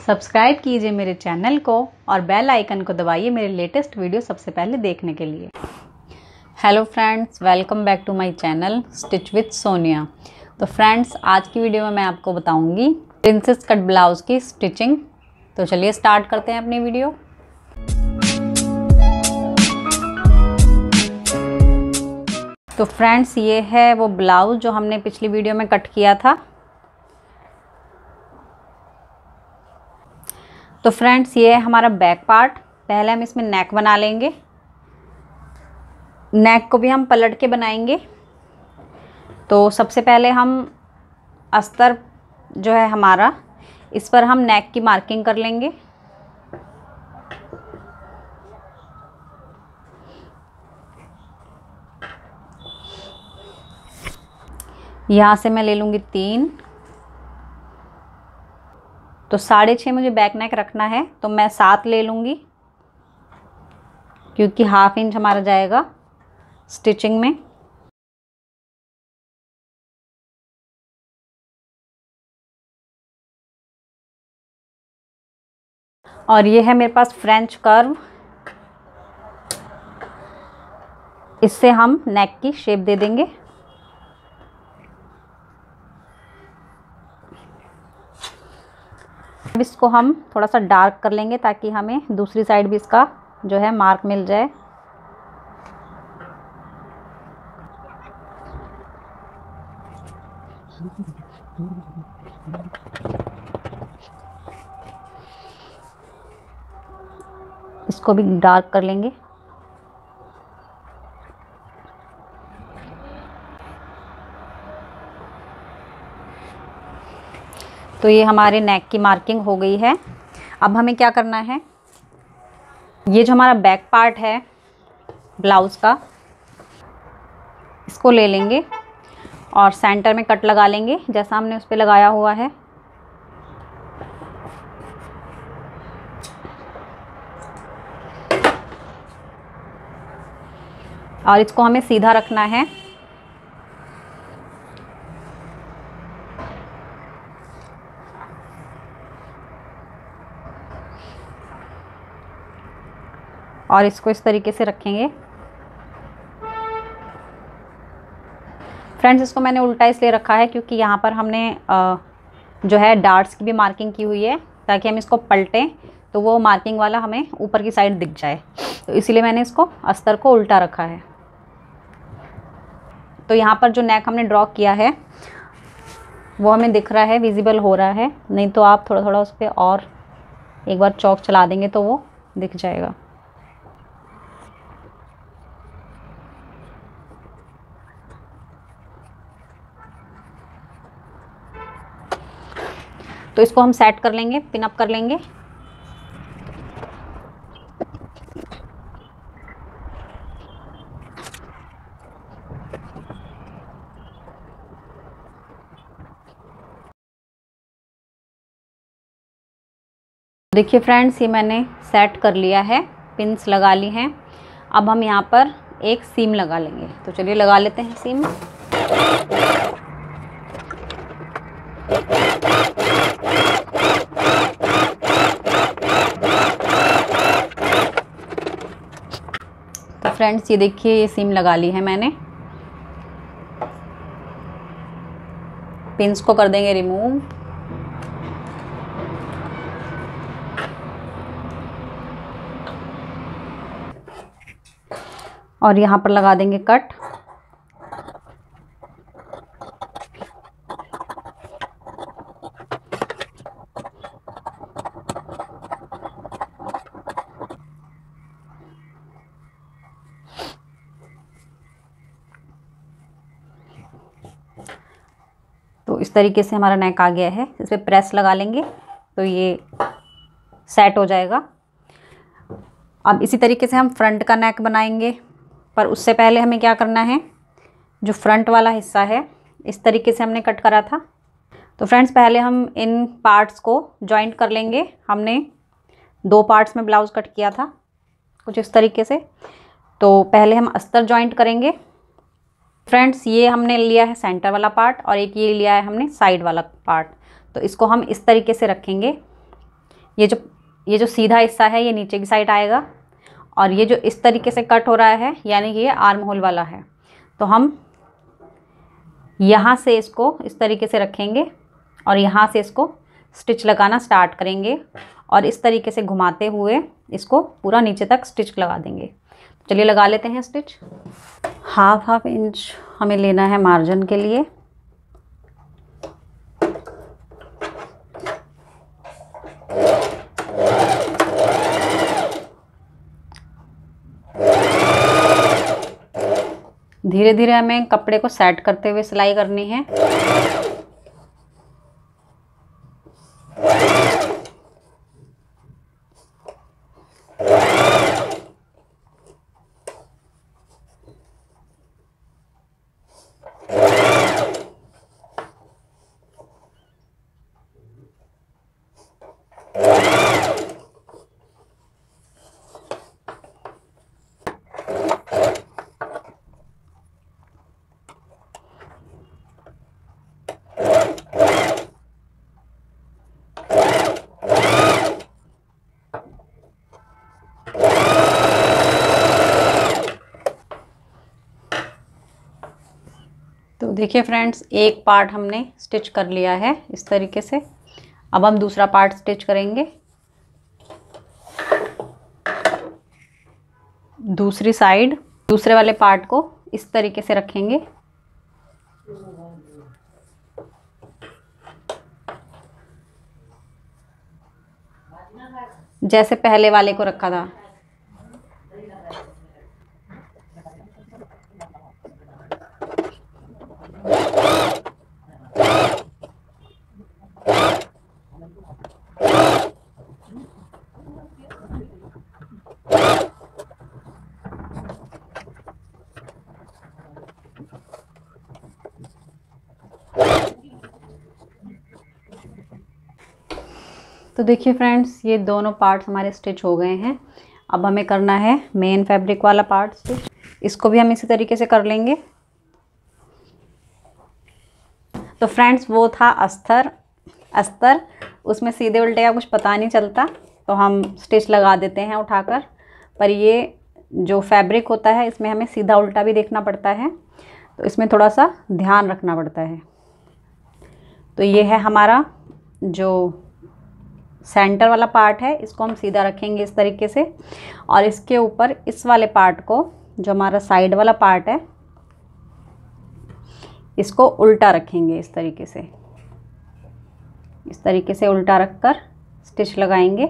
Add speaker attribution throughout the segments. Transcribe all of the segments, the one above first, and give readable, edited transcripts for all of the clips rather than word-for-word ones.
Speaker 1: Subscribe कीजिए मेरे channel को और बेल आइकन को दबाइए मेरे लेटेस्ट वीडियो सबसे पहले देखने के लिए। Hello friends, welcome back to my channel stitch with Sonia. तो फ्रेंड्स, आज की वीडियो में मैं आपको बताऊंगी प्रिंसेस कट ब्लाउज़ की स्टिचिंग। तो चलिए स्टार्ट करते हैं अपनी वीडियो। तो फ्रेंड्स, ये है वो ब्लाउज़ जो हमने पिछली वीडियो में कट किया था। तो फ्रेंड्स, ये है हमारा बैक पार्ट। पहले हम इसमें नेक बना लेंगे। नेक को भी हम पलट के बनाएंगे। तो सबसे पहले हम अस्तर जो है हमारा, इस पर हम नेक की मार्किंग कर लेंगे। यहाँ से मैं ले लूँगी 3। तो 6.5 मुझे बैक नेक रखना है, तो मैं 7 ले लूँगी, क्योंकि ½ इंच हमारा जाएगा स्टिचिंग में। और ये है मेरे पास फ्रेंच कर्व, इससे हम नेक की शेप दे देंगे। अब इसको हम थोड़ा सा डार्क कर लेंगे ताकि हमें दूसरी साइड भी इसका जो है मार्क मिल जाए। इसको भी डार्क कर लेंगे। तो ये हमारे नेक की मार्किंग हो गई है। अब हमें क्या करना है, ये जो हमारा बैक पार्ट है ब्लाउज़ का, इसको ले लेंगे और सेंटर में कट लगा लेंगे जैसा हमने उस पर लगाया हुआ है। और इसको हमें सीधा रखना है। और इसको इस तरीके से रखेंगे। फ्रेंड्स, इसको मैंने उल्टा इसलिए रखा है क्योंकि यहाँ पर हमने जो है डार्ट्स की भी मार्किंग की हुई है, ताकि हम इसको पलटें तो वो मार्किंग वाला हमें ऊपर की साइड दिख जाए। तो इसीलिए मैंने इसको अस्तर को उल्टा रखा है। तो यहाँ पर जो नेक हमने ड्रॉ किया है वो हमें दिख रहा है, विजिबल हो रहा है। नहीं तो आप थोड़ा थोड़ा उस पर और एक बार चौक चला देंगे तो वो दिख जाएगा। तो इसको हम सेट कर लेंगे, पिन अप कर लेंगे। देखिए फ्रेंड्स, ये मैंने सेट कर लिया है, पिन्स लगा ली हैं। अब हम यहाँ पर एक सीम लगा लेंगे। तो चलिए लगा लेते हैं सीम। तो फ्रेंड्स, ये देखिए, ये सीम लगा ली है मैंने। पिन्स को कर देंगे रिमूव। और यहाँ पर लगा देंगे कट। तो इस तरीके से हमारा नेक आ गया है। इस पर प्रेस लगा लेंगे तो ये सेट हो जाएगा। अब इसी तरीके से हम फ्रंट का नेक बनाएंगे, पर उससे पहले हमें क्या करना है, जो फ्रंट वाला हिस्सा है इस तरीके से हमने कट करा था। तो फ्रेंड्स, पहले हम इन पार्ट्स को जॉइंट कर लेंगे। हमने 2 पार्ट्स में ब्लाउज़ कट किया था कुछ इस तरीके से। तो पहले हम अस्तर जॉइंट करेंगे। फ्रेंड्स, ये हमने लिया है सेंटर वाला पार्ट और एक ये लिया है हमने साइड वाला पार्ट। तो इसको हम इस तरीके से रखेंगे ये जो सीधा हिस्सा है ये नीचे की साइड आएगा, और ये जो इस तरीके से कट हो रहा है यानी कि ये आर्म होल वाला है। तो हम यहाँ से इसको इस तरीके से रखेंगे और यहाँ से इसको स्टिच लगाना स्टार्ट करेंगे, और इस तरीके से घुमाते हुए इसको पूरा नीचे तक स्टिच लगा देंगे। चलिए लगा लेते हैं स्टिच। हाफ इंच हमें लेना है मार्जिन के लिए। धीरे धीरे हमें कपड़े को सेट करते हुए सिलाई करनी है। तो देखिए फ्रेंड्स, एक पार्ट हमने स्टिच कर लिया है इस तरीके से। अब हम दूसरा पार्ट स्टिच करेंगे। दूसरी साइड दूसरे वाले पार्ट को इस तरीके से रखेंगे। जैसे पहले वाले को रखा था। तो देखिए फ्रेंड्स, ये दोनों पार्ट्स हमारे स्टिच हो गए हैं। अब हमें करना है मेन फैब्रिक वाला पार्ट स्टिच। इसको भी हम इसी तरीके से कर लेंगे। तो फ्रेंड्स, वो था अस्तर, उसमें सीधे उल्टे का कुछ पता नहीं चलता, तो हम स्टिच लगा देते हैं उठाकर। पर ये जो फैब्रिक होता है इसमें हमें सीधा उल्टा भी देखना पड़ता है, तो इसमें थोड़ा सा ध्यान रखना पड़ता है। तो ये है हमारा जो सेंटर वाला पार्ट है, इसको हम सीधा रखेंगे इस तरीके से, और इसके ऊपर इस वाले पार्ट को, जो हमारा साइड वाला पार्ट है, इसको उल्टा रखेंगे इस तरीके से। इस तरीके से उल्टा रखकर स्टिच लगाएंगे।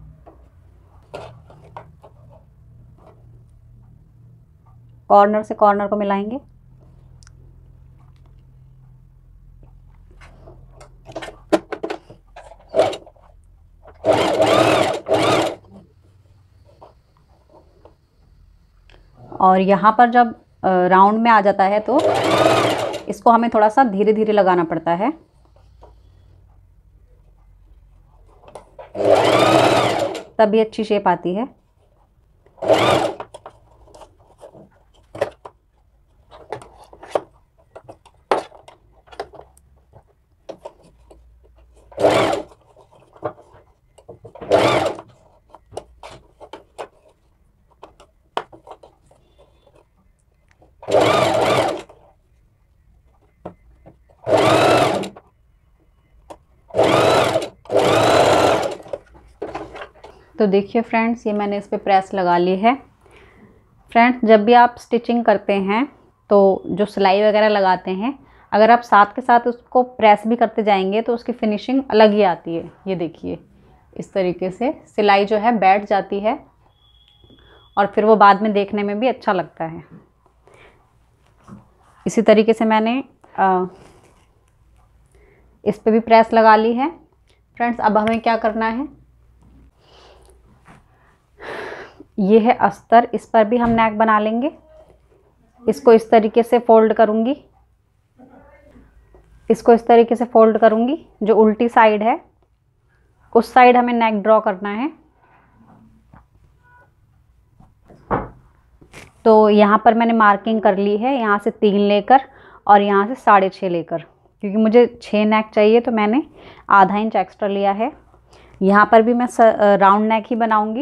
Speaker 1: कॉर्नर से कॉर्नर को मिलाएंगे। और यहाँ पर जब राउंड में आ जाता है तो इसको हमें थोड़ा सा धीरे धीरे लगाना पड़ता है, तभी अच्छी शेप आती है। तो देखिए फ्रेंड्स, ये मैंने इस पर प्रेस लगा ली है। फ्रेंड्स, जब भी आप स्टिचिंग करते हैं तो जो सिलाई वगैरह लगाते हैं, अगर आप साथ के साथ उसको प्रेस भी करते जाएंगे तो उसकी फिनिशिंग अलग ही आती है। ये देखिए, इस तरीके से सिलाई जो है बैठ जाती है और फिर वो बाद में देखने में भी अच्छा लगता है। इसी तरीके से मैंने इस पे भी प्रेस लगा ली है। फ्रेंड्स, अब हमें क्या करना है, ये है अस्तर, इस पर भी हम नेक बना लेंगे। इसको इस तरीके से फोल्ड करूँगी, इसको इस तरीके से फोल्ड करूँगी। जो उल्टी साइड है उस साइड हमें नेक ड्रॉ करना है। तो यहाँ पर मैंने मार्किंग कर ली है, यहाँ से 3 लेकर और यहाँ से 6.5 लेकर, क्योंकि मुझे 6 नेक चाहिए तो मैंने ½ इंच एक्स्ट्रा लिया है। यहाँ पर भी मैं राउंड नेक ही बनाऊंगी।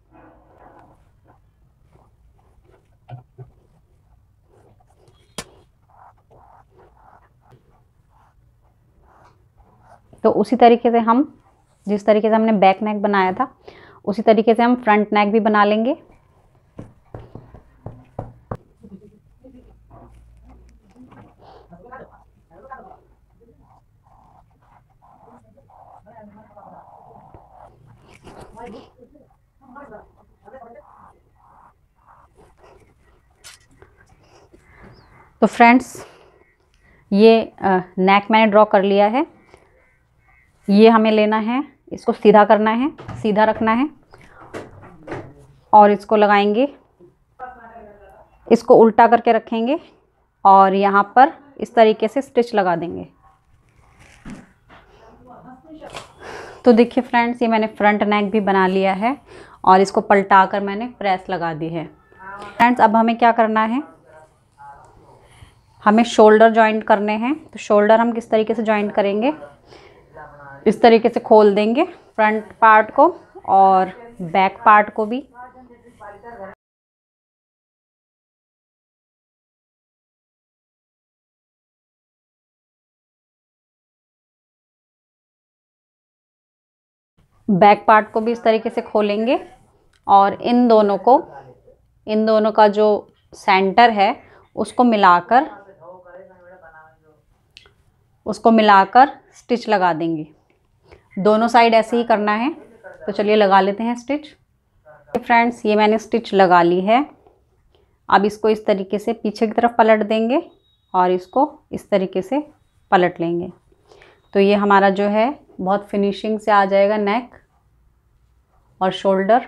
Speaker 1: तो उसी तरीके से हम, जिस तरीके से हमने बैक नेक बनाया था उसी तरीके से हम फ्रंट नेक भी बना लेंगे। तो फ्रेंड्स, ये नेक मैंने ड्रॉ कर लिया है। ये हमें लेना है, इसको सीधा करना है, सीधा रखना है और इसको लगाएंगे, इसको उल्टा करके रखेंगे और यहाँ पर इस तरीके से स्टिच लगा देंगे। तो देखिए फ्रेंड्स, ये मैंने फ्रंट नेक भी बना लिया है और इसको पलटा कर मैंने प्रेस लगा दी है। फ्रेंड्स, अब हमें क्या करना है, हमें शोल्डर जॉइंट करने हैं। तो शोल्डर हम किस तरीके से जॉइंट करेंगे, इस तरीके से खोल देंगे फ्रंट पार्ट को और बैक पार्ट को भी। बैक पार्ट को भी इस तरीके से खोलेंगे और इन दोनों का जो सेंटर है उसको मिलाकर स्टिच लगा देंगे। दोनों साइड ऐसे ही करना है। तो चलिए लगा लेते हैं स्टिच। फ्रेंड्स, ये मैंने स्टिच लगा ली है। अब इसको इस तरीके से पीछे की तरफ पलट देंगे और इसको इस तरीके से पलट लेंगे। तो ये हमारा जो है बहुत फिनिशिंग से आ जाएगा नेक और शोल्डर।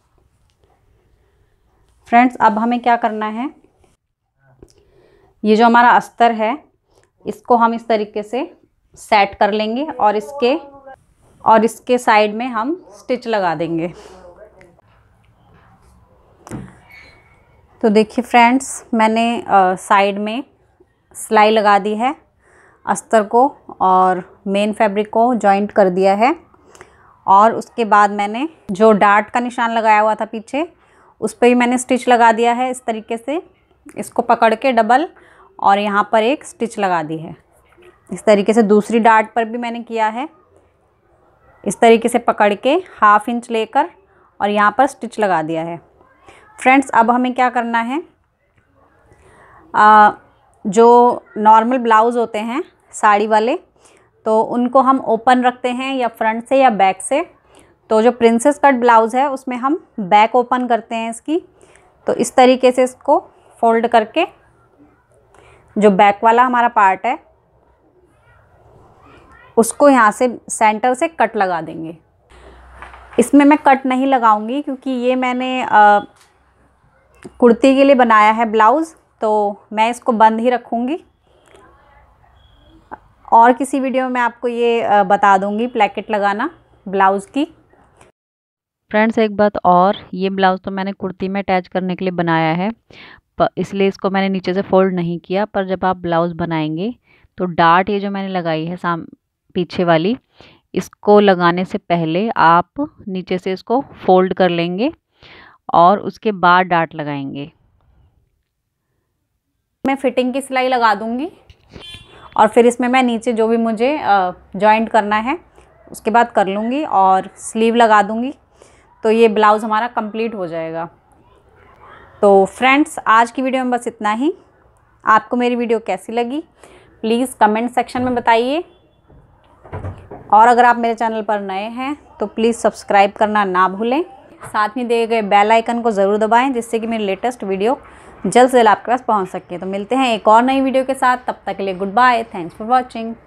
Speaker 1: फ्रेंड्स, अब हमें क्या करना है, ये जो हमारा अस्तर है इसको हम इस तरीके से सेट कर लेंगे और इसके साइड में हम स्टिच लगा देंगे। तो देखिए फ्रेंड्स, मैंने साइड में सिलाई लगा दी है, अस्तर को और मेन फैब्रिक को जॉइंट कर दिया है और उसके बाद मैंने जो डार्ट का निशान लगाया हुआ था पीछे उस पर भी मैंने स्टिच लगा दिया है। इस तरीके से इसको पकड़ के डबल और यहाँ पर एक स्टिच लगा दी है। इस तरीके से दूसरी डार्ट पर भी मैंने किया है। इस तरीके से पकड़ के 1/2 इंच लेकर और यहाँ पर स्टिच लगा दिया है। फ्रेंड्स, अब हमें क्या करना है, जो नॉर्मल ब्लाउज़ होते हैं साड़ी वाले, तो उनको हम ओपन रखते हैं या फ्रंट से या बैक से। तो जो प्रिंसेस कट ब्लाउज़ है उसमें हम बैक ओपन करते हैं इसकी। तो इस तरीके से इसको फोल्ड करके जो बैक वाला हमारा पार्ट है उसको यहाँ से सेंटर से कट लगा देंगे। इसमें मैं कट नहीं लगाऊंगी क्योंकि ये मैंने कुर्ती के लिए बनाया है ब्लाउज़, तो मैं इसको बंद ही रखूँगी। और किसी वीडियो में आपको ये बता दूँगी प्लेकेट लगाना ब्लाउज़ की।
Speaker 2: फ्रेंड्स, एक बात और, ये ब्लाउज़ तो मैंने कुर्ती में अटैच करने के लिए बनाया है, इसलिए इसको मैंने नीचे से फोल्ड नहीं किया। पर जब आप ब्लाउज़ बनाएंगे तो डार्ट ये जो मैंने लगाई है पीछे वाली, इसको लगाने से पहले आप नीचे से इसको फोल्ड कर लेंगे और उसके बाद डार्ट लगाएंगे।
Speaker 1: मैं फिटिंग की सिलाई लगा दूंगी और फिर इसमें मैं नीचे जो भी मुझे जॉइंट करना है उसके बाद कर लूँगी और स्लीव लगा दूंगी। तो ये ब्लाउज़ हमारा कंप्लीट हो जाएगा। तो फ्रेंड्स, आज की वीडियो में बस इतना ही। आपको मेरी वीडियो कैसी लगी प्लीज़ कमेंट सेक्शन में बताइए। और अगर आप मेरे चैनल पर नए हैं तो प्लीज़ सब्सक्राइब करना ना भूलें। साथ में दिए गए बेल आइकन को ज़रूर दबाएं जिससे कि मेरी लेटेस्ट वीडियो जल्द से जल्द आपके पास पहुंच सके। तो मिलते हैं एक और नई वीडियो के साथ, तब तक के लिए goodbye, thanks for watching.